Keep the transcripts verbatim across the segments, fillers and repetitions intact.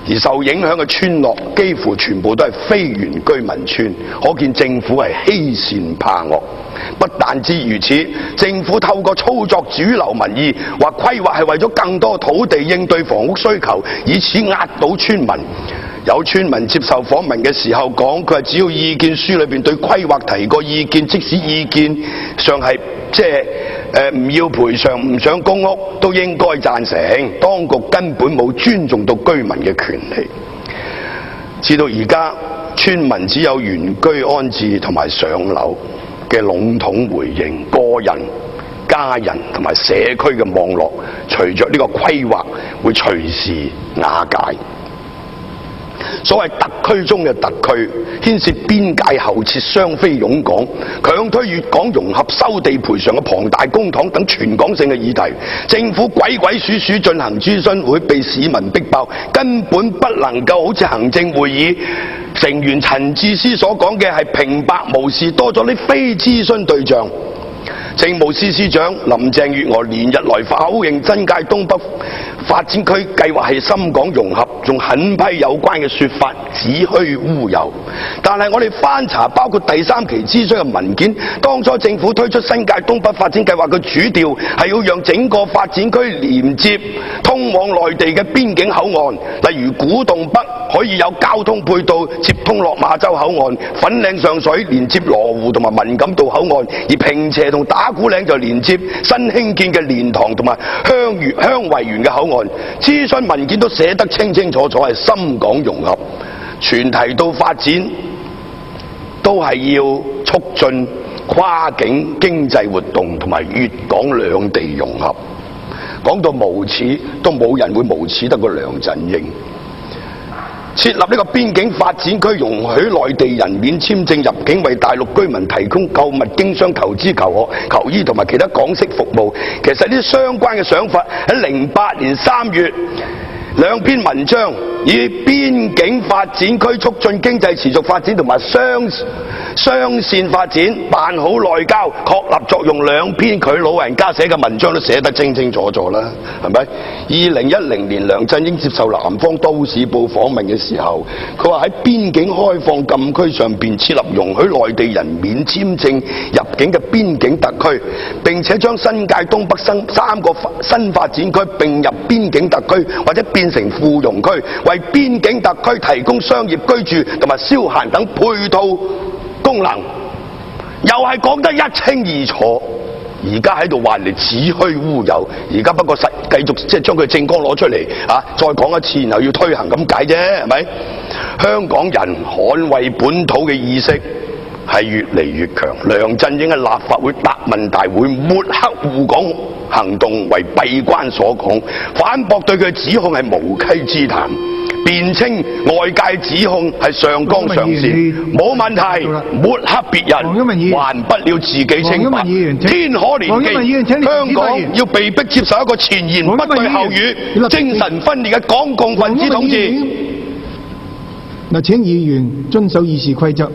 而受影響嘅村落幾乎全部都係非原居民村，可見政府係欺善怕惡。不但止如此，政府透過操作主流民意，話規劃係為咗更多土地應對房屋需求，以此壓倒村民。有村民接受訪問嘅時候講，佢係只要意見書裏邊對規劃提過意見，即使意見上係即係誒唔要賠償、唔想公屋，都應該贊成。當局根本冇尊重到居民嘅權利。至到而家，村民只有原居安置同埋上樓嘅籠統回應，個人、家人同埋社區嘅網絡，隨着呢個規劃會隨時瓦解。所謂特區中嘅特區，牽涉邊界後設雙非擁港、強推粵港融合收地賠償嘅龐大公帑等全港性嘅議題，政府鬼鬼祟祟進行諮詢會，被市民逼爆，根本不能夠好似行政會議成員陳智思所講嘅係平白無事多咗啲非諮詢對象。政務司司長林鄭月娥連日來否認新界東北發展區計劃係深港融合，仲狠批有關嘅說法子虛烏有。但係我哋翻查包括第三期諮詢嘅文件，當初政府推出新界東北發展計劃嘅主調係要讓整個發展區連接通往內地嘅邊境口岸，例如古洞北可以有交通配套接通落馬洲口岸，粉嶺上水連接羅湖同埋文錦渡口岸，而坪輋同打鼓嶺就連接新興建嘅蓮塘同埋香園香維園嘅口岸。諮詢文件都寫得清清楚楚係深港融合，全提到發展都係要促進跨境經濟活動同埋粵港兩地融合。講到無恥，都冇人會無恥得過梁振英。設立呢個邊境發展區，容許內地人免簽證入境，為大陸居民提供購物、經商、投資、求學、求醫同埋其他港式服務。其實呢啲相關嘅想法喺零八年三月兩篇文章，以邊境發展區促進經濟持續發展同埋雙雙線發展辦好內交確立作用兩篇佢老人家寫嘅文章都寫得清清楚楚啦，係咪？二零一零年梁振英接受南方都市報訪問嘅時候，佢話喺邊境開放禁區上邊設立容許內地人免簽證入境嘅邊境特區，並且將新界東北新三個新發展區並入邊境特區或者變成附庸區，為邊境特區提供商業居住同埋消閒等配套功能，又係講得一清二楚。而家喺度話人哋子虛烏有，而家不過實繼續即係將佢政綱攞出嚟啊，再講一次，然後要推行咁解啫，係咪？香港人捍衛本土嘅意識係越嚟越強。梁振英喺立法會答問大會抹黑護港行動為閉關所講，反駁對佢嘅指控係無稽之談，辯稱外界指控係上綱上線，冇問題。抹黑別人，還不了自己清白，天可憐基。香港要被迫接受一個前言不對後語、精神分裂嘅港共分子統治。 嗱，請議員遵守議事規則。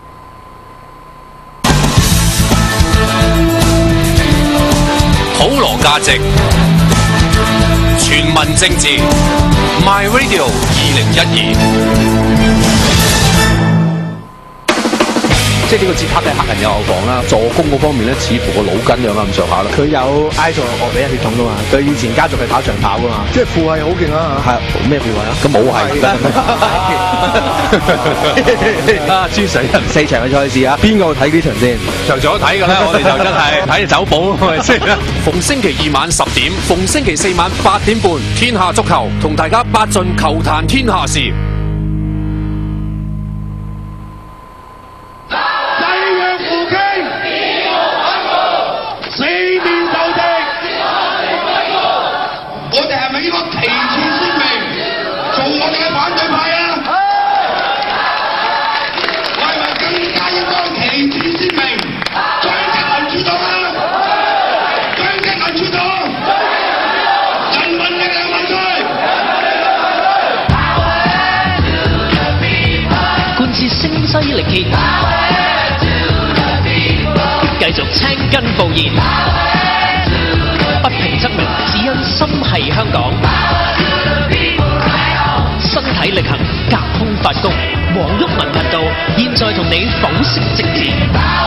普羅價值，全民政治 ，My Radio 二零一二。 即係呢個捷克嘅客人有後防啦，助攻嗰方面咧，似乎個腦筋有咁上下啦。 佢有埃塞俄比亞血統噶嘛，佢以前家族係跑長跑噶嘛，即係父系好勁啊！係咩父系啊？ 咁冇係啊！豬水四場嘅賽事啊，邊個睇呢場先？ 場場都睇㗎啦，我哋就真係睇走寶係咪先？逢星期二晚十點，逢星期四晚八點半，天下足球同大家八盡球壇天下事。 西力竭，繼續青筋暴現，不平則鳴，只因心繫香港。身體力黃毓民頻道，現在同你剖析政治。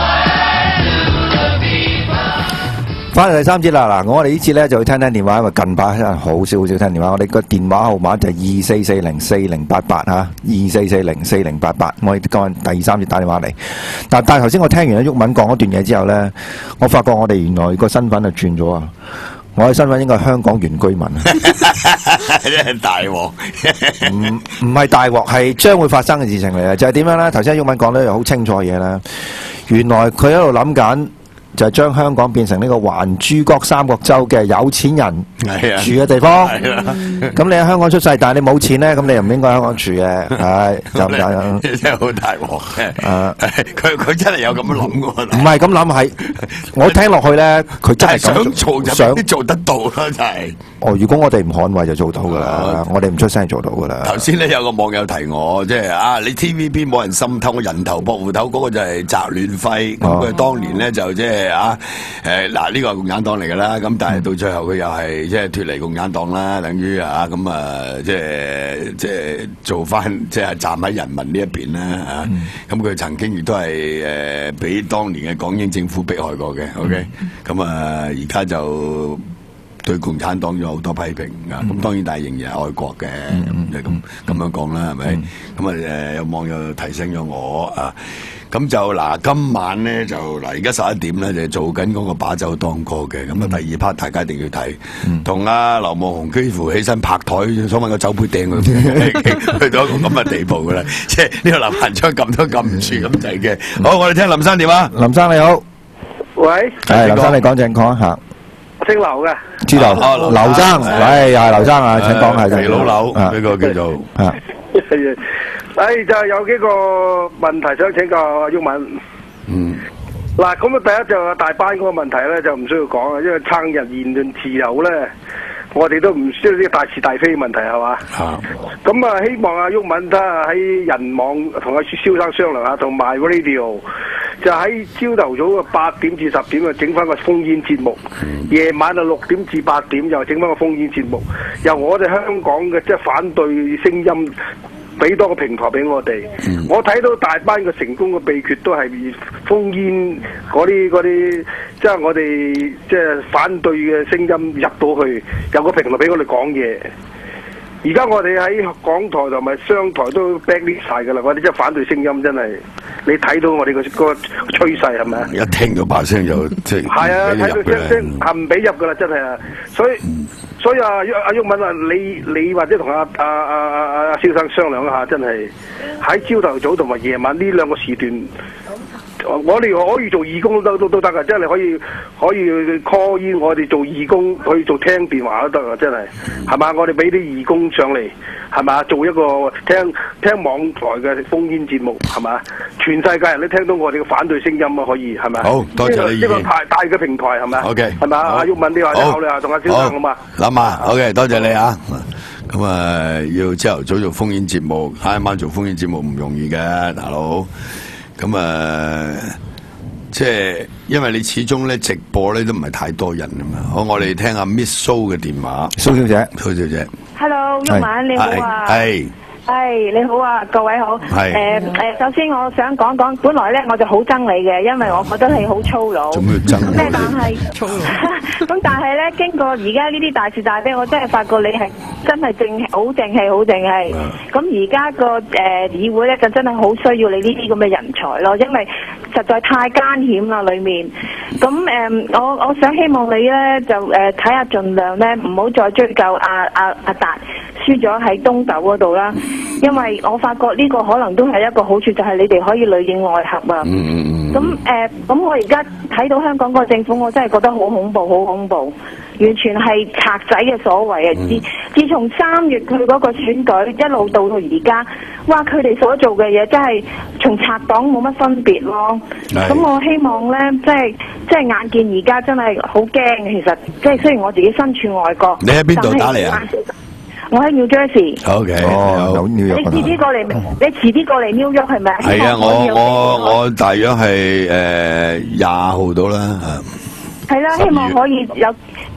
翻嚟第三節啦，嗱，我哋呢次咧就要聽聽電話，因為近排真係好少好少聽電話。我哋個電話號碼就係二四四零四零八八嚇，二四四零四零八八。我哋今日第三節打電話嚟，但但係頭先我聽完阿毓民講嗰段嘢之後咧，我發覺我哋原來個身份就轉咗啊！我嘅身份應該係香港原居民啊！ 真係大鑊， 唔唔係大鑊，係將會發生嘅事情嚟嘅。就係點樣咧？頭先毓民講得又好清楚嘅嘢啦。原來佢喺度諗緊。就係將香港變成呢個環珠江三角洲嘅有錢人住嘅地方。咁你喺香港出世，但係你冇錢咧，咁你又唔應該喺香港住嘅。係就咁樣。 真係好大鑊嘅。誒，佢佢真係有咁樣諗嘅喎。唔係咁諗，係我聽落去咧，佢真係想做就想做得到咯，真係。 哦，如果我哋唔捍衞就做到㗎啦，我哋唔出聲就做到㗎啦。 頭先咧有個網友提我，即係啊，你 T V B 冇人滲透，我人頭博戶頭嗰個就係翟暖輝。咁佢當年咧就即係啊誒嗱呢個係共產黨嚟㗎啦，咁但係到最後佢又係即係脫離共產黨啦，等於啊咁啊即係即係做翻即係站喺人民呢一邊啦嚇。咁佢曾經亦都係誒俾當年嘅港英政府迫害過嘅。OK，咁啊而家就對共產黨有好多批評啊！咁當然，但係仍然係愛國嘅，咁就咁咁樣講啦，係咪？咁啊誒，有網友提醒咗我啊，咁就嗱，今晚咧就嗱，而家十一點咧就做緊嗰個把酒當歌嘅，咁啊第二 part 大家一定要睇，同阿劉夢熊幾乎起身拍台，想揾個酒杯掟佢，去到一個咁嘅地步噶啦，即係呢個林瀾昌撳都撳唔住咁滯嘅。好，我哋聽林生電話。 林生你好， 喂， 係林生，你講正講一下。 姓劉嘅， 知道，劉生，喂，又係劉生啊，請講下肥佬劉呢個叫做啊， 誒就有幾個問題想請教阿毓民。嗯，嗱咁啊，第一就大班嗰個問題咧就唔需要講啊，因為撐人言論自由咧，我哋都唔需要啲大是大非嘅問題係嘛？啊，咁啊希望阿毓民得喺人網同阿蕭生商量下，同埋 radio。就喺朝頭早嘅八點至十點啊，整翻個烽煙節目；夜晚啊六點至八點又整翻個烽煙節目。由我哋香港嘅即係反對聲音，俾多個平台俾我哋。嗯、我睇到大班嘅成功嘅秘訣都係烽煙嗰啲嗰啲，即係我哋即係反對嘅聲音入到去，有個平台俾我哋講嘢。而家我哋喺港台同埋商台都 blacklist 晒㗎啦，我哋即係反對聲音真係，你睇到我哋個個趨勢係咪啊？ 一聽到把聲就即係係啊，睇到聲聲係唔俾入㗎啦，真係啊！所以、嗯、所以啊，阿毓民啊，你你或者同阿阿阿阿阿蕭生商量一下，真係喺朝頭早同埋夜晚呢兩個時段。我哋可以做義工都都都得噶，即係你可以可以 call in 我哋做義工，可以做聽電話都得噶，真係係嘛？我哋俾啲義工上嚟係嘛，做一個聽聽網台嘅烽煙節目係嘛？全世界人都聽到我哋嘅反對聲音啊，可以係咪？ 好多謝你意見。 一個大大嘅平台係咪 ？OK 係嘛？阿毓民你話考慮下同阿蕭生好嘛？ 諗下 OK， 多謝你啊！咁啊，要朝頭早做烽煙節目，下一晚做烽煙節目唔容易嘅，大佬。咁啊，即係因為你始終咧直播咧都唔係太多人啊嘛。好，我哋聽下 Miss So 嘅電話。蘇小姐，蘇小姐。 Hello， 毓民你好啊。 係。 係你好啊，各位好。係。誒誒，首先我想講講，本來咧我就好憎你嘅，因為我覺得你好粗魯。做咩憎？咩？但係粗魯。咁但係咧，經過而家呢啲大是大非，我真係發覺你係真係正好正氣，好正氣。咁而家個誒議會咧，就真係好需要你呢啲咁嘅人才咯，因為實在太艱險啦，裡面。咁誒，我我想希望你咧就誒睇下，盡量咧唔好再追究阿阿阿達輸咗喺東斗嗰度啦。因為我發覺呢個可能都係一個好處，就係、是、你哋可以裏應外合啊。咁誒，咁、呃、我而家睇到香港個政府，我真係覺得好恐怖，好恐怖，完全係賊仔嘅所為啊！自、嗯、自從三月佢嗰個選舉一路到到而家，哇！佢哋所做嘅嘢真係從賊黨冇乜分別咯。咁我希望呢，即係即係眼見而家真係好驚，其實即係雖然我自己身處外國， 你喺邊度打嚟啊？ 我喺 New Jersey。 O K， 有 New York。 你遲啲過嚟，你遲啲過嚟 New York 係咪？ 係啊，我我我大約係誒廿號到啦。係啦， 希望可以有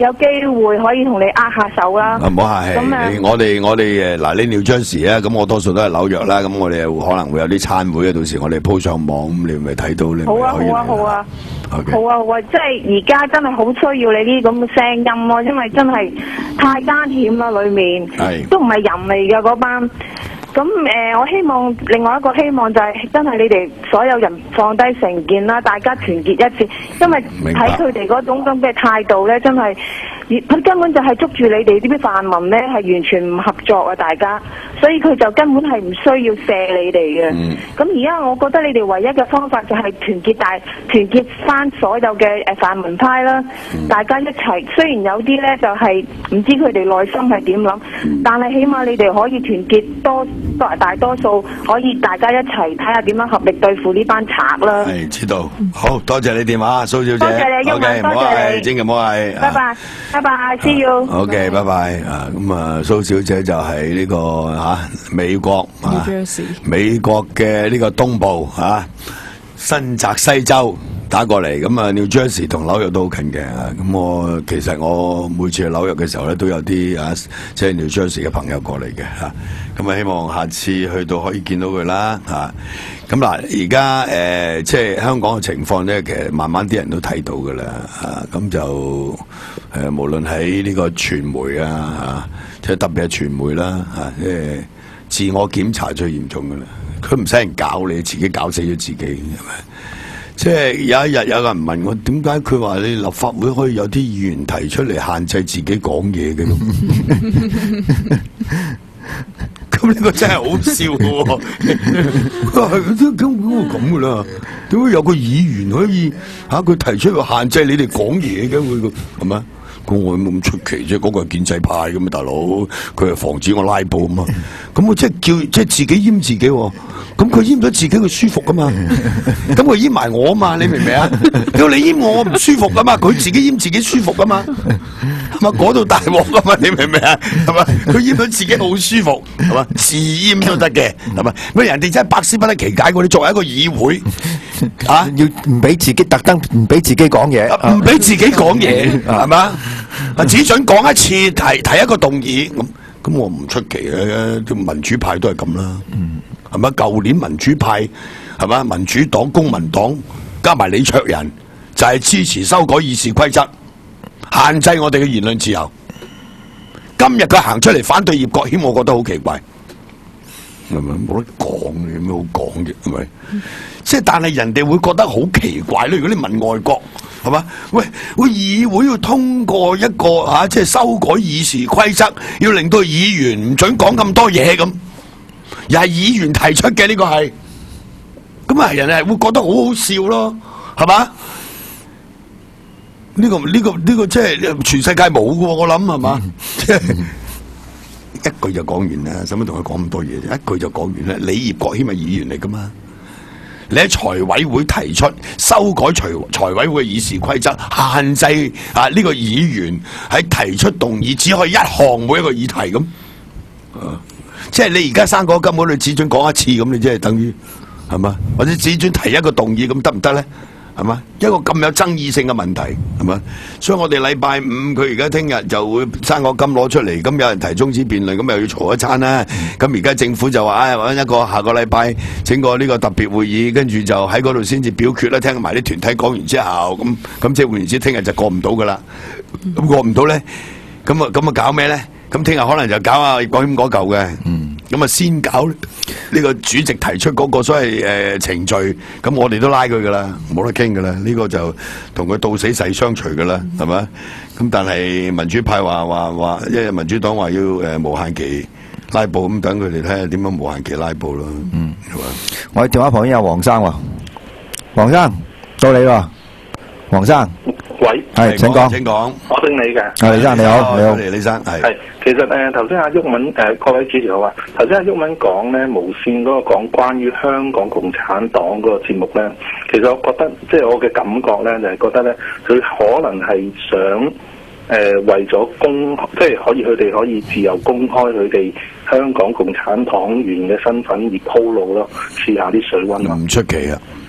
有機會可以同你握下手啦。 唔好客氣， 咁我哋我哋誒嗱，你 New Jersey 啊，咁我多數都係紐約啦，咁我哋又可能會有啲餐會啊，到時我哋鋪上網，咁你咪睇到你咪可以嚟。好啊好啊好啊，好啊好啊， 即係而家真係好需要你啲咁嘅聲音咯，因為真係太艱險啦，裡面都唔係人嚟嘅嗰班。咁誒、呃，我希望另外一個希望就係真係你哋所有人放低成見啦，大家團結一致，因為睇佢哋嗰種咁嘅態度咧，真係佢根本就係捉住你哋呢啲泛民咧，係完全唔合作啊！大家，所以佢就根本係唔需要射你哋嘅。咁而家我覺得你哋唯一嘅方法就係團結大團結翻所有嘅誒泛民派啦，嗯、大家一齊。雖然有啲咧就係、是、唔知佢哋內心係點諗，嗯、但係起碼你哋可以團結多。大多數可以大家一齊睇下點樣合力對付呢班賊啦。係知道，好多謝你電話，蘇小姐。多謝你，毓民，多謝你，千祈唔好係。拜拜，拜拜 ，see you。OK，拜拜。啊，咁啊，蘇小姐就係呢個嚇美國啊，美國嘅呢個東部嚇新澤西州打過嚟，咁啊 New Jersey 同紐約都好近嘅。咁我其實我每次去紐約嘅時候咧，都有啲啊，即係 New Jersey 嘅朋友過嚟嘅嚇。咁啊，希望下次去到可以見到佢啦嚇。咁嗱，而家誒即係香港嘅情況咧，其實慢慢啲人都睇到㗎啦嚇。咁就誒、呃，無論喺呢個傳媒啊嚇，即係特別係傳媒啦嚇，即係自我檢查最嚴重㗎啦。佢唔使人搞你，自己搞死咗自己，係咪？即係有一日有個人問我，點解佢話你立法會可以有啲議員提出嚟限制自己講嘢嘅？咁呢個真係好笑嘅喎！佢話係點會咁嘅啦？點會有個議員可以嚇佢、啊、提出個限制你哋講嘢嘅？會個係咪？咁我冇咁出奇啫，嗰、那個係建制派咁嘛，大佬佢係防止我拉布啊嘛。咁我即係叫即係自己閹自己喎。咁佢閹咗自己佢舒服噶嘛？咁佢閹埋我啊嘛？你明唔明啊？叫你閹我，我唔舒服噶嘛？佢自己閹自己舒服噶嘛？係嘛？嗰度大鑊噶嘛？你明唔明啊？係嘛？佢閹到自己好舒服，係嘛？自閹都得嘅，係嘛？咁人哋真係百思不得其解喎！你作為一個議會啊，要唔俾自己特登唔俾自己講嘢，唔俾自己講嘢，係嘛？啊，只准講一次，提提一個動議，咁咁我唔出奇嘅，啲民主派都係咁啦。係咪？舊年民主派係咪？民主黨、公民黨加埋李卓人，就係、是、支持修改議事規則，限制我哋嘅言論自由。今日佢行出嚟反對葉國謙，我覺得好奇怪，係咪？冇得講嘅，有咩好講嘅？係咪？即係、嗯、但係人哋會覺得好奇怪咧。如果你問外國，係嘛？喂，會議會要通過一個嚇，即、啊、係修改議事規則，要令到議員唔准講咁多嘢咁。又係議員提出嘅呢、這個係，咁啊人係會覺得好好笑咯，係嘛？呢、這個呢、這個呢、這個即係全世界冇嘅喎，我諗係嘛？即係、嗯、一句就講完啦，使乜同佢講咁多嘢？一句就講完啦。你葉國謙係議員嚟噶嘛？你喺財委會提出修改財財委會嘅議事規則，限制啊呢、這個議員喺提出動議只可以一項每一個議題咁，啊。即係你而家生果金嗰度只准講一次咁，你即係等於係嘛？或者只准提一個動議咁得唔得咧？係嘛？一個咁有爭議性嘅問題係嘛？所以我哋禮拜五佢而家聽日就會生果金攞出嚟，咁有人提中止辯論，咁又要嘈一餐啦。咁而家政府就話唉，揾一個下個禮拜整個呢個特別會議，跟住就喺嗰度先至表決啦。聽埋啲團體講完之後，咁咁即係換言之，聽日就過唔到噶啦。咁過唔到咧，咁啊咁啊搞咩咧？咁聽日可能就搞啊講咁嗰嚿嘅，咁啊先搞呢個主席提出嗰個所謂誒、呃、程序，咁我哋都拉佢噶啦，冇得傾噶啦，呢、這個就同佢到死誓相隨噶啦，係咪？咁但係民主派話話話，因為民主黨話要誒、呃、無限期拉布，咁等佢哋睇下點樣無限期拉布咯。嗯，係嘛？ 我喺電話旁邊有黃生喎，黃生到你喎，黃生。 喂， 係請講， 請講，我姓李嘅。 係李生你好，你好， 李生係。係，其實誒頭先阿毓民誒各位主持好啊。頭先阿毓民講咧無線嗰個講關於香港共產黨嗰個節目咧，其實我覺得即係我嘅感覺咧就係、是、覺得咧佢可能係想誒、呃、為咗公即係可以佢哋可以自由公開佢哋香港共產黨員嘅身份而鋪路咯，試下啲水溫咯。 唔出奇啊！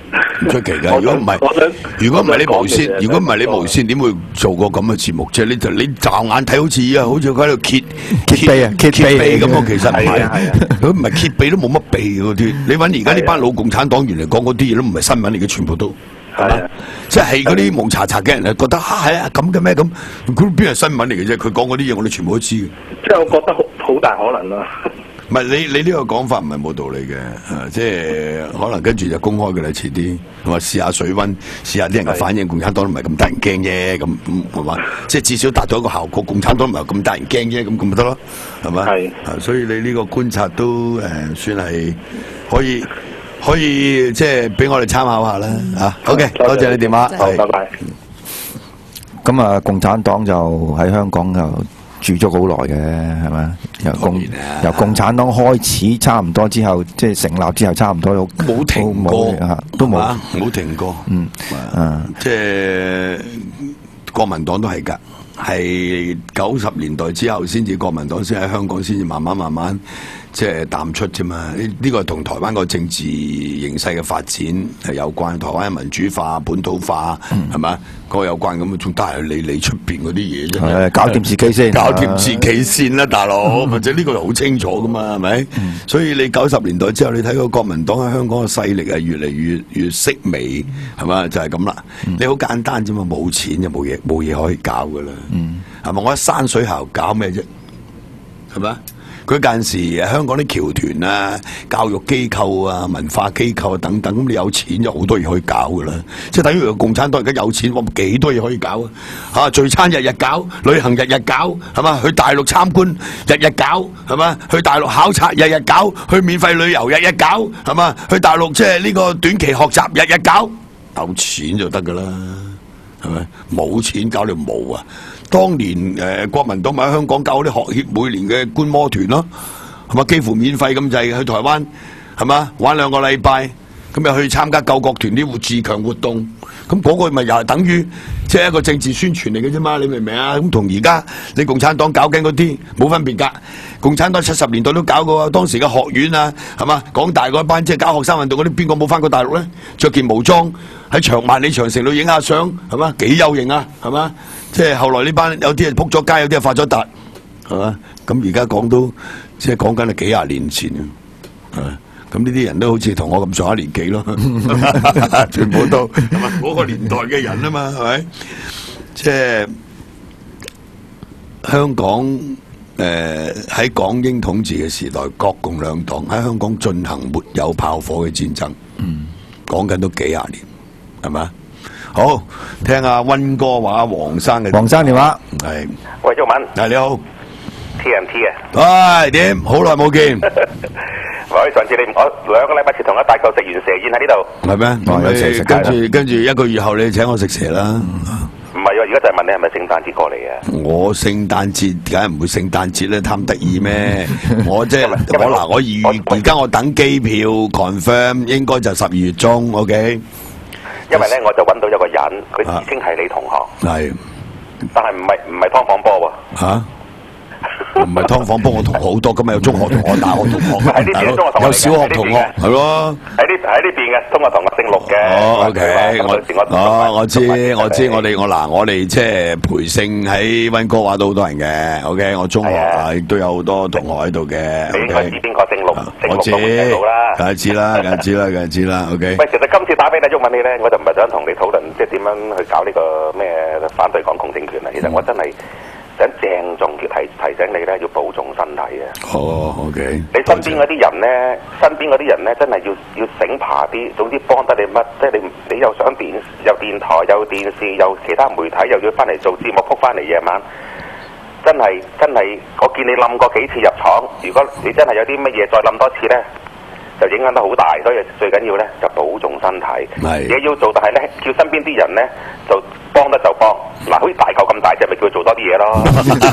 唔出奇㗎。如果唔係，如果唔係你無線，如果唔係你無線，點會做個咁嘅節目啫？你就你驟眼睇好似啊，好似佢喺度揭揭秘啊，揭秘咁啊，其實唔係，佢唔係揭秘都冇乜秘嗰啲。你揾而家呢班老共產黨員嚟講嗰啲嘢都唔係新聞嚟嘅，全部都。係嘛？即係嗰啲蒙查查嘅人係覺得啊係啊咁嘅咩咁？佢邊係新聞嚟嘅啫？佢講嗰啲嘢我哋全部都知嘅。 即係我覺得好好大可能啦。 唔係你你呢個講法唔係冇道理嘅，啊即係可能跟住就公開嘅啦，遲啲同埋試下水溫，試下啲人嘅反應，共產黨都唔係咁得人驚啫，咁咁係嘛？即係至少達到一個效果，共產黨唔係咁得人驚啫，咁咁咪得咯，係咪？係啊，所以你呢個觀察都誒、呃、算係可以。可以即係俾我哋參考下啦，啊 ，OK， 多謝你電話， 好，拜拜。 咁啊，共產黨就喺香港就住咗好耐嘅，係咪？由共由共產黨開始，差唔多之後，即係成立之後，差唔多冇停過， 都冇冇停過。 嗯， 啊，即係國民黨都係㗎。係九十年代之後先至國民黨先喺香港先至慢慢慢慢即係淡出啫嘛。呢呢個同台灣個政治形勢嘅發展係有關，台灣嘅民主化、本土化係咪？嗰個有關咁，仲得係理理出邊嗰啲嘢啫。 係搞掂自己先， 搞掂自己先啦，大佬。或者呢個就好清楚噶嘛，係咪？所以你九十年代之後，你睇個國民黨喺香港嘅勢力係越嚟越越式微，係嘛？就係咁啦。你好簡單啫嘛，冇錢就冇嘢冇嘢可以搞噶啦。嗯，係咪？我喺山水校搞咩啫？係咪？佢嗰陣時香港啲僑團啊、教育機構啊、文化機構啊等等，咁你有錢就好多嘢可以搞噶啦。即係等於個共產黨而家有錢，我幾多嘢可以搞啊！嚇，聚餐日日搞，旅行日日搞，係嘛？去大陸參觀日日搞，係嘛？去大陸考察日日搞，去免費旅遊日日搞，係嘛？去大陸即係呢個短期學習日日搞，有錢就得噶啦，係咪？冇錢搞你冇啊！當年誒、呃、國民黨咪喺香港搞啲學協每年嘅觀摩團咯，係嘛？幾乎免費咁滯，去台灣係嘛？玩兩個禮拜，咁又去參加救國團啲活自強活動，咁嗰個咪又係等於即係一個政治宣傳嚟嘅啫嘛？你明唔明啊？咁同而家你共產黨搞緊嗰啲冇分別㗎。共產黨七十年代都搞過，當時嘅學院啊，係嘛？港大嗰班即係搞學生運動嗰啲，邊個冇翻過大陸咧？着件毛裝喺長萬里長城度影下相，係嘛？幾有型啊，係嘛？即係後來呢班有啲係仆咗街，有啲係發咗達，係嘛？咁而家講到即係講緊係幾廿年前啊，咁呢啲人都好似同我咁上下年紀咯，全部都係嘛？嗰個年代嘅人啊嘛，係咪？即係香港。誒喺、呃、港英統治嘅時代，國共兩黨喺香港進行沒有炮火嘅戰爭，嗯，講緊都幾廿年，係咪？好，聽下溫哥華黃生嘅黃生電話， 係， 喂，毓民， 係你好 ，T M T 啊， 喂，點？好耐冇見， 喂，上次你我兩個禮拜前同阿大舅食完蛇宴喺呢度， 係咩？我有蛇食，跟住跟住一個月後你請我食蛇啦。 唔係喎，而家就係問你係咪聖誕節過嚟啊？ 我聖誕節梗係唔會聖誕節咧，貪得意咩？我即係我嗱，我而而家我等機票 confirm 應該就十二月中 ，OK。 因為咧，我就揾到一個人，佢自稱係你同學， 係， 但係唔係唔係湯房波喎。嚇？ 唔係劏房，幫我同學好多，今日有中學同學、大學同學， 喺呢邊中學同學， 有小學同學，係咯。喺呢喺呢邊嘅中學同學姓陸嘅。 哦 ，OK，我哦我知我知，我哋我嗱我哋即係培聖喺溫哥華都好多人嘅。OK，我中學啊亦都有好多同學喺度嘅。 你應該知邊個姓陸？ 我知，梗係知啦，梗係知啦，梗係知啦。OK。 喂，其實今次打俾你毓民你咧，我就唔係想同你討論即係點樣去搞呢個咩反對港共政權啊。其實我真係。想鄭重提提醒你咧，要保重身體啊！ 哦、oh, ，OK。 你身邊嗰啲人咧，身邊嗰啲人咧，真係要要醒爬啲。總之幫得你乜，即係你你又上電，又電台，又電視，又其他媒體，又要翻嚟做節目，撲翻嚟夜晚，真係真係，我見你冧過幾次入廠。如果你真係有啲乜嘢再冧多次咧，就影響得好大。所以最緊要咧就保重身體。係。嘢要做，但係咧叫身邊啲人咧就幫幫得就幫。嗱，好似大球咁大隻，咪叫佢做多啲嘢咯。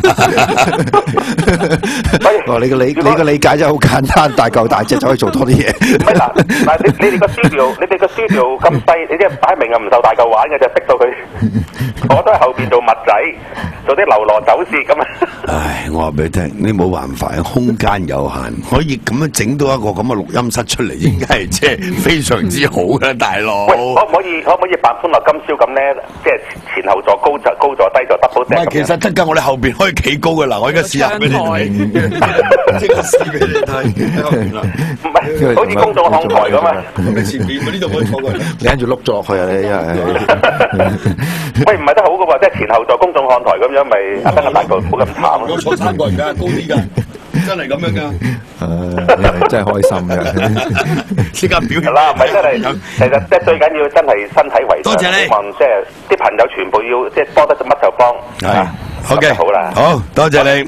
哦，你個理你個理解真係好簡單，大嚿大隻就可以做多啲嘢。 唔係嗱嗱，你你哋個 studio， 你哋個 studio 咁細，你即係擺明啊唔受大嚿玩嘅，就逼到佢，我都喺後邊做密仔，做啲流羅走線咁啊。 唉，我話俾你聽，你冇辦法，空間有限，可以咁樣整到一個咁嘅錄音室出嚟，應該係即係非常之好嘅，大佬。 喂，可唔可以可唔可以扮歡樂今宵咁咧？即係前後座高就高座，低座 double 唔係，其實得㗎，我哋後邊可以企高嘅嗱，我而家試下俾你睇，即刻試俾你睇。 唔係，好似公眾看台咁啊！ 你前面呢度可以坐過嚟， 你跟住碌咗落去啊！你因為喂，唔係得好嘅喎，即係前後座公眾看台咁樣，咪阿登個大個唔好咁慘。 我坐三個人㗎，高啲㗎。真係咁樣㗎， 誒，真係開心嘅， 即刻表現啦，唔係真係，其實即係最緊要真係身體為上。 多謝你， 希望即係啲朋友全部要即係幫得乜就幫。 係，OK， 好啦， 好多謝你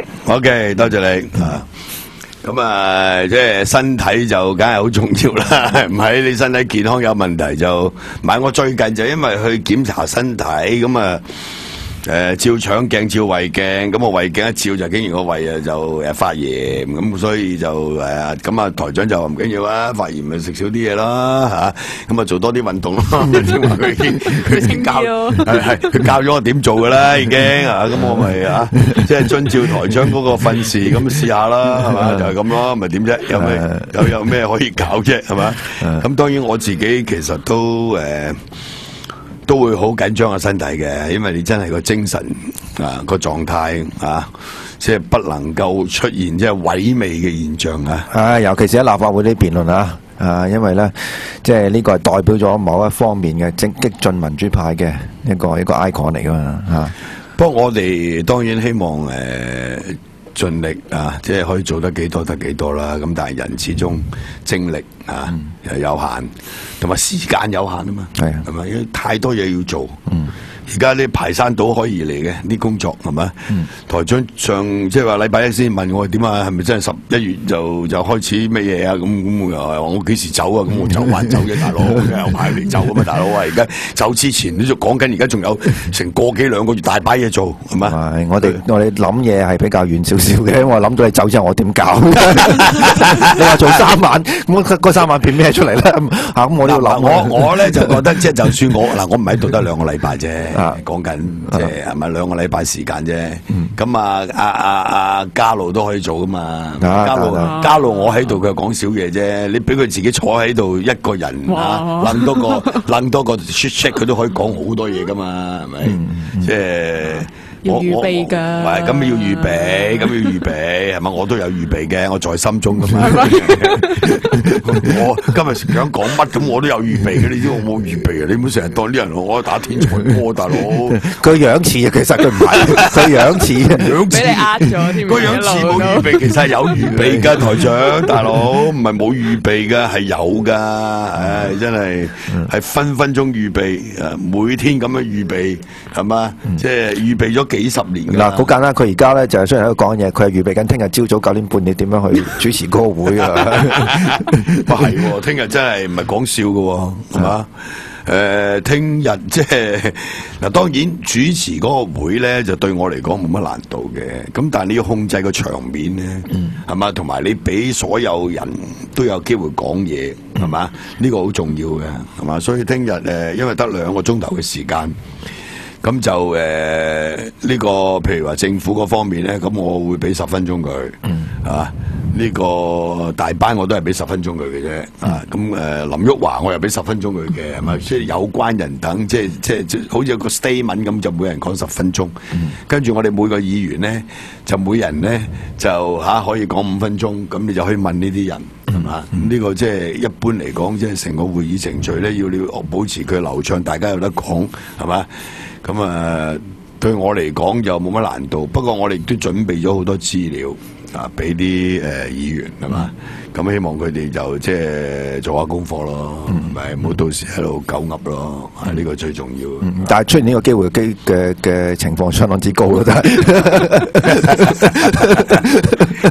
，OK，多謝你啊。咁啊，即係身體就梗係好重要啦，唔係你身體健康有問題就，唔係我最近就因為去檢查身體咁啊。誒、呃、照腸鏡、照胃鏡，咁我胃鏡一照就竟然個胃啊就誒發炎，咁所以就誒咁啊台長就話唔緊要啊，發炎咪食少啲嘢啦嚇，咁啊做多啲運動咯。正話佢已經佢已經教係係佢教咗我點做噶啦已經啊，咁我咪啊即係遵照台長嗰個訓示咁試下啦，係嘛就係咁咯，咪點啫？有咪有有咩可以搞啫？係嘛？咁當然我自己其實都誒。呃都會好緊張個身體嘅，因為你真係個精神啊個狀態啊，即係不能夠出現即係萎靡嘅現象啊！ 啊，尤其是喺立法會啲辯論啊，啊，因為咧，即係呢個係代表咗某一方面嘅激激進民主派嘅一個一個 icon 嚟噶嘛嚇。 不過我哋當然希望誒。呃盡力啊，即係可以做得幾多得幾多啦。咁但係人始終精力啊又有限，同埋時間有限啊嘛。係係咪？因為太多嘢要做。嗯。而家啲排山倒海而嚟嘅啲工作係咪？嗯、台長上即係話禮拜一先問我點啊？係咪真係十一月就就開始乜嘢啊？咁咁我又話我幾時走啊？咁我走還走嘅大佬，有排嚟走咁嘛大佬啊！而家走之前你就講緊，而家仲有成個幾兩個月大把嘢做係咪？ 係我哋我哋諗嘢係比較遠少少嘅，因為我諗到你走之後我點搞？你話做三晚，咁嗰三晚變咩出嚟咧？啊咁我都要諗。 我我咧就覺得即係就算我嗱，我唔喺度得兩個禮拜啫。講緊即係係咪兩個禮拜時間啫？咁啊阿阿阿嘉路都可以做噶嘛？嘉路嘉路我喺度佢講少嘢啫，你俾佢自己坐喺度一個人啊，諗多個諗多個 shit check 佢都可以講好多嘢噶嘛？係咪？即係。 要預備㗎， 唔係咁要預備，咁要預備係咪？我都有預備嘅，我在心中噶嘛。我今日想講乜咁，我都有預備嘅。你知我冇預備啊？你唔好成日當啲人我打天才波，大佬。 佢樣似啊，其實佢唔係，佢樣似， 樣似。 俾你呃咗添。 個樣似冇預備，其實係有預備㗎，台長大佬，唔係冇預備㗎，係有㗎。唉，真係係分分鐘預備，誒每天咁樣預備係嘛？即係預備咗。幾十年嗱，好簡單。佢而家咧就係雖然喺度講嘢，佢係預備緊聽日朝早九點半你點樣去主持嗰個會啊？ 哇，係喎，聽日真係唔係講笑嘅喎，係嘛？誒，聽日即係嗱，當然主持嗰個會咧，就對我嚟講冇乜難度嘅。咁但係你要控制個場面咧，係嘛？同埋你俾所有人都有機會講嘢，係嘛？呢個好重要嘅，係嘛？所以聽日誒，因為得兩個鐘頭嘅時間。咁就誒呢、呃這個譬如話政府嗰方面咧，咁我會俾十分鐘佢，嗯、啊呢、這個大班我都係俾十分鐘佢嘅啫，嗯、啊咁誒、呃、林旭華我又俾十分鐘佢嘅，係咪？即係有關人等，即係即係即係好似有個 statement 咁，就每人講十分鐘，嗯、跟住我哋每個議員咧，就每人咧就嚇、啊、可以講五分鐘，咁你就可以問呢啲人。係嘛？呢、嗯、個即係一般嚟講，即係成個會議程序咧，要你保持佢流暢，大家有得講，係嘛？咁啊，對我嚟講就冇乜難度。不過我哋都準備咗好多資料啊，俾啲誒議員係嘛？咁、嗯、希望佢哋就即係做下功課咯，唔係唔好到時喺度狗噏咯。啊、嗯，呢個最重要。 嗯、但係出現呢個機會嘅嘅嘅情況相當之高咯，真係。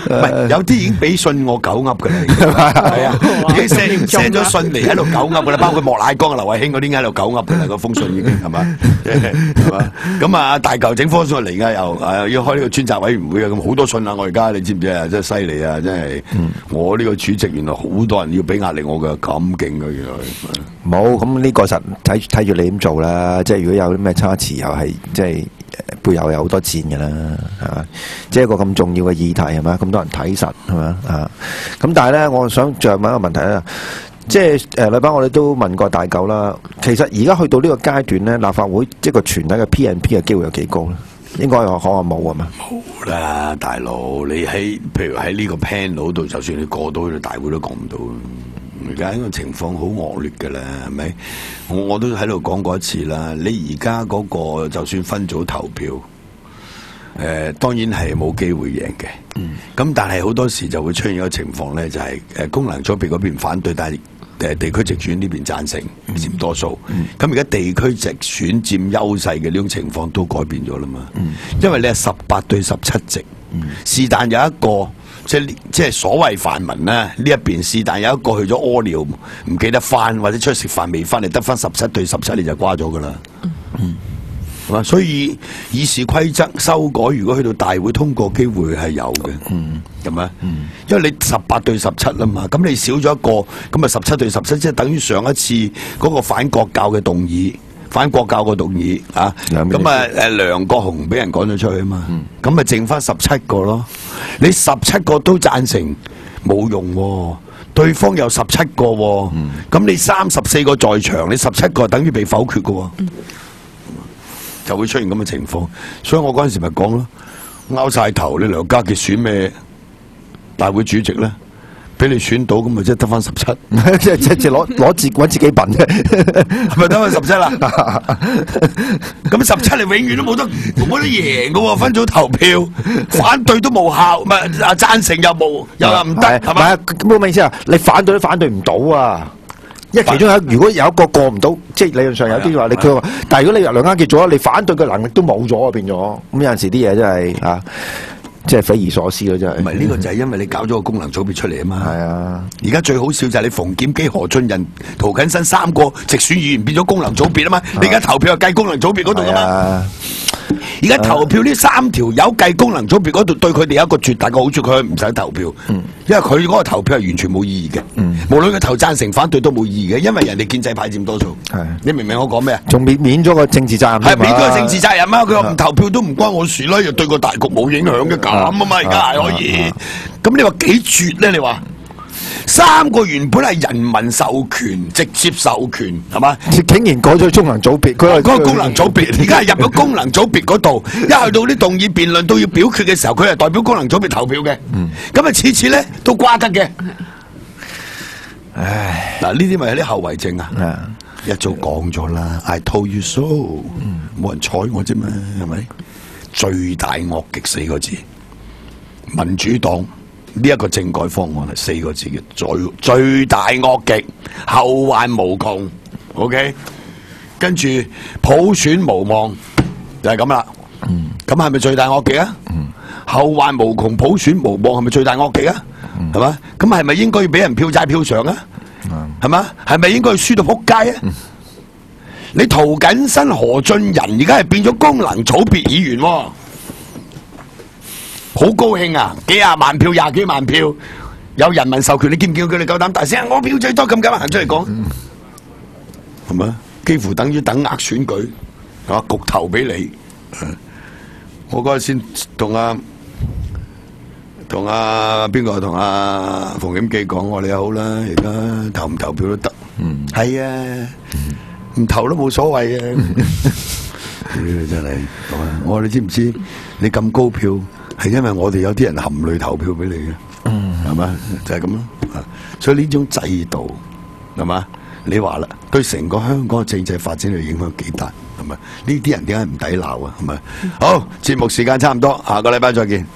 係有啲已經俾信我狗噏㗎啦，係啊，已經 send send 咗信嚟喺度狗噏㗎啦，包括莫乃光啊、劉慧卿嗰啲喺度狗噏㗎啦，個封信已經係嘛，係嘛？咁啊，大嚿整封信嚟㗎，又誒要開呢個專責委員會啊，咁好多信啊，我而家你知唔知啊？真係犀利啊！真係，我呢個主席原來好多人要俾壓力我㗎，咁勁㗎原來。 冇，咁呢個實睇睇住你咁做啦，即係如果有啲咩差池，又係即係背後有好多箭㗎啦，係嘛？即係一個咁重要嘅議題係嘛？咁多人睇實係嘛啊？咁但係咧，我想再問一個問題啦，即係誒禮拜我哋都問過大狗啦，其實而家去到呢個階段咧，立法會即係個全體嘅 P and P 嘅機會有幾高咧？應該可可話冇啊嘛？ 冇啦，大佬，你喺譬如喺呢個 panel 度，就算你過到去到大會都講唔到。而家呢個情況好惡劣㗎啦，係咪？我我都喺度講過一次啦。你而家嗰個就算分組投票，誒、呃、當然係冇機會贏嘅。咁、嗯、但係好多時就會出現一個情況咧，就係、是、誒功能組別嗰邊反對，但係誒地區直選呢邊贊成，佔多數。咁而家地區直選佔優勢嘅呢種情況都改變咗啦嘛。嗯、因為你係十八對十七席，是、嗯、但有一個。即係即係所謂泛民咧，呢一邊是但有一個去咗屙尿，唔記得翻，或者出去食飯未翻嚟，得翻十七對十七，你就瓜咗噶啦。嗯，係嘛？所以議事規則修改，如果去到大會通過，機會係有嘅。嗯，係咪？嗯，因為你十八對十七啦嘛，咁你少咗一個，咁啊十七對十七，即係等於上一次嗰個反國教嘅動議。反國教個動議啊，咁啊誒梁國雄俾人趕咗出去啊嘛，咁咪、嗯、剩翻十七個咯。你十七個都贊成冇用喎、啊，對方有十七個喎、啊，咁、嗯、你三十四個在場，你十七個等於被否決嘅喎、啊，嗯、就會出現咁嘅情況。所以我嗰陣時咪講咯，拗晒頭，你梁家傑選咩大會主席咧？俾你選到咁咪即係得翻十七，即係即係攞攞自揾自己笨啫，係咪得翻十七啦？咁十七你永遠都冇得冇得贏嘅喎，分組投票反對都無效，唔係啊贊成又冇又又唔得，係咪？冇咩意思啊？你反對都反對唔到啊！因為其中有如果有一個過唔到，即係理論上有啲話你佢話，但係如果你梁家傑做咗，你反對嘅能力都冇咗啊，變咗咁有陣時啲嘢真係啊！即係匪夷所思咯，真係。唔係呢個就係因為你搞咗個功能組別出嚟啊嘛。係啊，而家最好笑就係你馮檢基、何俊仁、涂謹申三個直選議員變咗功能組別啊嘛。你而家投票係計功能組別嗰度噶嘛。而家投票呢三條友計功能組別嗰度，對佢哋有一個絕大嘅好處，佢唔使投票，因為佢嗰個投票係完全冇意義嘅。無論佢投贊成、反對都冇意義嘅，因為人哋建制派佔多數。你明唔明我講咩啊？仲免免咗個政治責任。係免咗個政治責任啊！佢話唔投票都唔關我事啦，又對個大局冇影響嘅咁啊嘛，而家係可以。咁你話幾絕咧？你話三個原本係人民授權、直接授權係嘛？竟然改咗功能組別，佢係嗰個功能組別，而家係入咗功能組別嗰度。一去到啲動議辯論都要表決嘅時候，佢係代表功能組別投票嘅。咁啊，次次咧都瓜得嘅。唉，嗱呢啲咪係啲後遺症啊！一早講咗啦 ，I told you so，冇人睬我啫嘛，係咪？最大惡極四個字，民主黨呢一個政改方案係四個字嘅，最最大惡極，後患無窮。OK， 跟住普選無望，就係咁啦。咁係咪最大惡極啊？嗯、後患無窮，普選無望係咪最大惡極啊？係嘛、嗯？咁係咪應該要俾人票債票償啊？係嘛？係咪應該要輸到撲街啊？嗯、你涂謹申、何俊仁而家係變咗功能組別議員、哦，好高興啊！幾廿萬票、廿幾萬票，有人民授權，你見唔見佢哋夠膽大聲？我票最多咁，敢行出嚟講，係咪、嗯？幾乎等於等額選舉，係嘛？焗投俾你。我嗰日先同阿同阿邊個同阿馮檢基講，我哋好啦，而家投唔投票都得。嗯，係啊，唔、嗯、投都冇所謂啊。真係，我話你知唔知？你咁高票，係因為我哋有啲人含淚投票俾你嘅。嗯，係嘛？就係咁咯。所以呢種制度，係嘛？你話啦，對成個香港嘅政制發展嘅影響幾大？係咪？呢啲人點解唔抵鬧啊？係咪？好，節目時間差唔多，下個禮拜再見。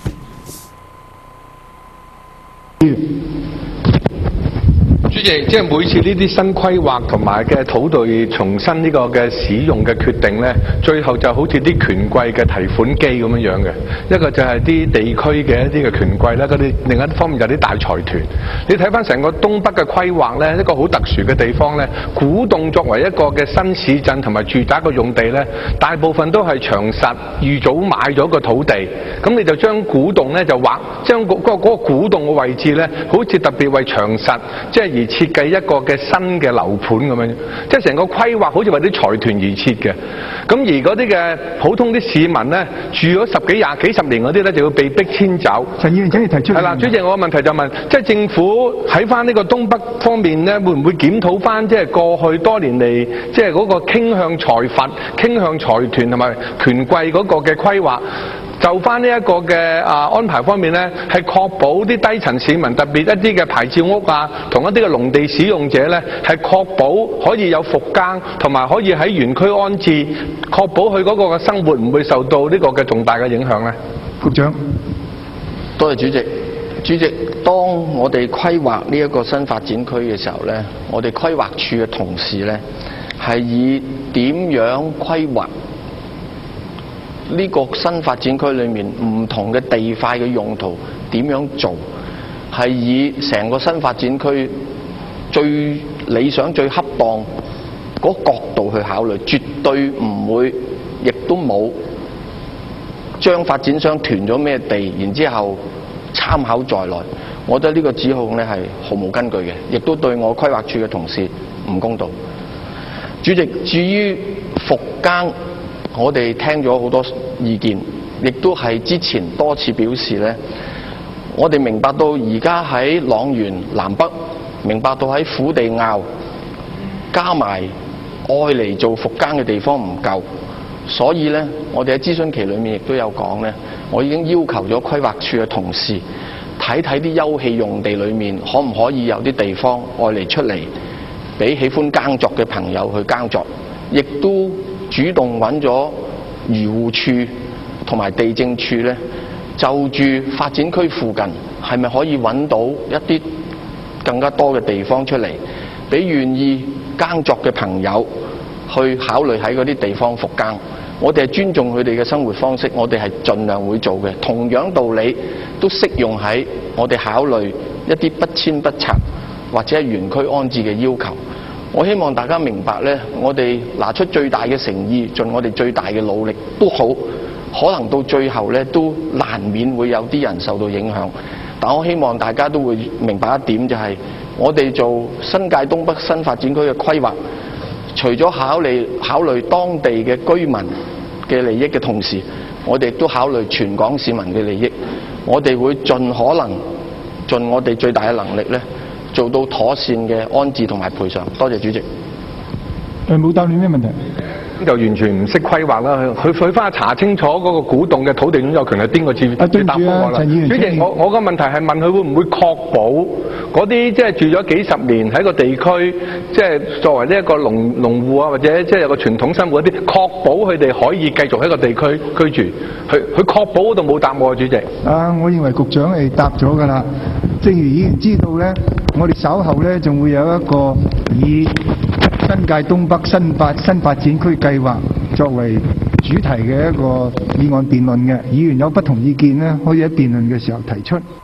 席，即係每次呢啲新規劃同埋嘅土地重新呢個嘅使用嘅決定咧，最後就好似啲權貴嘅提款機咁樣樣嘅。一個就係啲地區嘅一啲嘅權貴啦，嗰啲另一方面就係啲大財團。你睇翻成個東北嘅規劃咧，一個好特殊嘅地方咧，古洞作為一個嘅新市鎮同埋住宅嘅用地咧，大部分都係長實預早買咗個土地，咁你就將古洞咧就劃將嗰嗰嗰個古洞嘅位置咧，好似特別為長實即係而設計一個嘅新嘅樓盤咁樣，即係成個規劃好似為啲財團而設嘅。咁而嗰啲嘅普通啲市民咧，住咗十幾廿幾十年嗰啲咧，就要被逼遷走。 陳議員請你提出。 係啦，主席，我個問題就問，即係政府喺翻呢個東北方面咧，會唔會檢討翻即係過去多年嚟，即係嗰個傾向財閥、傾向財團同埋權貴嗰個嘅規劃？就翻呢一個嘅啊安排方面咧，係確保啲低層市民，特別一啲嘅牌照屋啊，同一啲嘅農地使用者咧，係確保可以有復耕，同埋可以喺園區安置，確保佢嗰個嘅生活唔會受到呢個嘅重大嘅影響咧。 局長， 多謝主席。主席，當我哋規劃呢一個新發展區嘅時候咧，我哋規劃處嘅同事咧，係以點樣規劃呢個新發展區裏面唔同嘅地塊嘅用途點樣做，係以成個新發展區最理想、最恰當嗰角度去考慮，絕對唔會，亦都冇將發展商囤咗咩地，然之後參考在內。我覺得呢個指控咧係毫無根據嘅，亦都對我規劃處嘅同事唔公道。主席，至於復耕，我哋聽咗好多意見，亦都係之前多次表示呢，我哋明白到而家喺塱原南北，明白到喺虎地坳加埋愛嚟做復耕嘅地方唔夠，所以呢，我哋喺諮詢期裏面亦都有講呢，我已經要求咗規劃處嘅同事睇睇啲休憩用地裏面可唔可以有啲地方愛嚟出嚟俾喜歡耕作嘅朋友去耕作，亦都主動揾咗漁護處同埋地政處咧，就住發展區附近係咪可以揾到一啲更加多嘅地方出嚟，俾願意耕作嘅朋友去考慮喺嗰啲地方復耕。我哋係尊重佢哋嘅生活方式，我哋係盡量會做嘅。同樣道理都適用喺我哋考慮一啲不遷不拆或者係園區安置嘅要求。我希望大家明白呢，我哋拿出最大嘅誠意，盡我哋最大嘅努力都好，可能到最後呢都難免會有啲人受到影響。但我希望大家都會明白一點，就係我哋做新界東北新發展區嘅規劃，除咗考慮考慮當地嘅居民嘅利益嘅同時，我哋亦都考慮全港市民嘅利益。我哋會盡可能盡我哋最大嘅能力呢，做到妥善嘅安置同埋賠償。多謝主席。 誒，冇答你咩問題？ 咁就完全唔識規劃啦。佢佢翻去查清楚嗰個古洞嘅土地擁有權係邊個接接答覆我啦。主席，我我個問題係問佢會唔會確保嗰啲即係住咗幾十年喺個地區，即係作為呢一個農農戶啊，或者即係有個傳統生活一啲，確保佢哋可以繼續喺個地區居住。佢佢確保嗰度冇答我啊，主席。 啊，我認為局長係答咗㗎啦。正如議員知道咧，我哋稍後咧仲會有一個以新界東北新發新發展區計劃作為主題嘅一個議案辯論嘅，議員有不同意見咧，可以喺辯論嘅時候提出。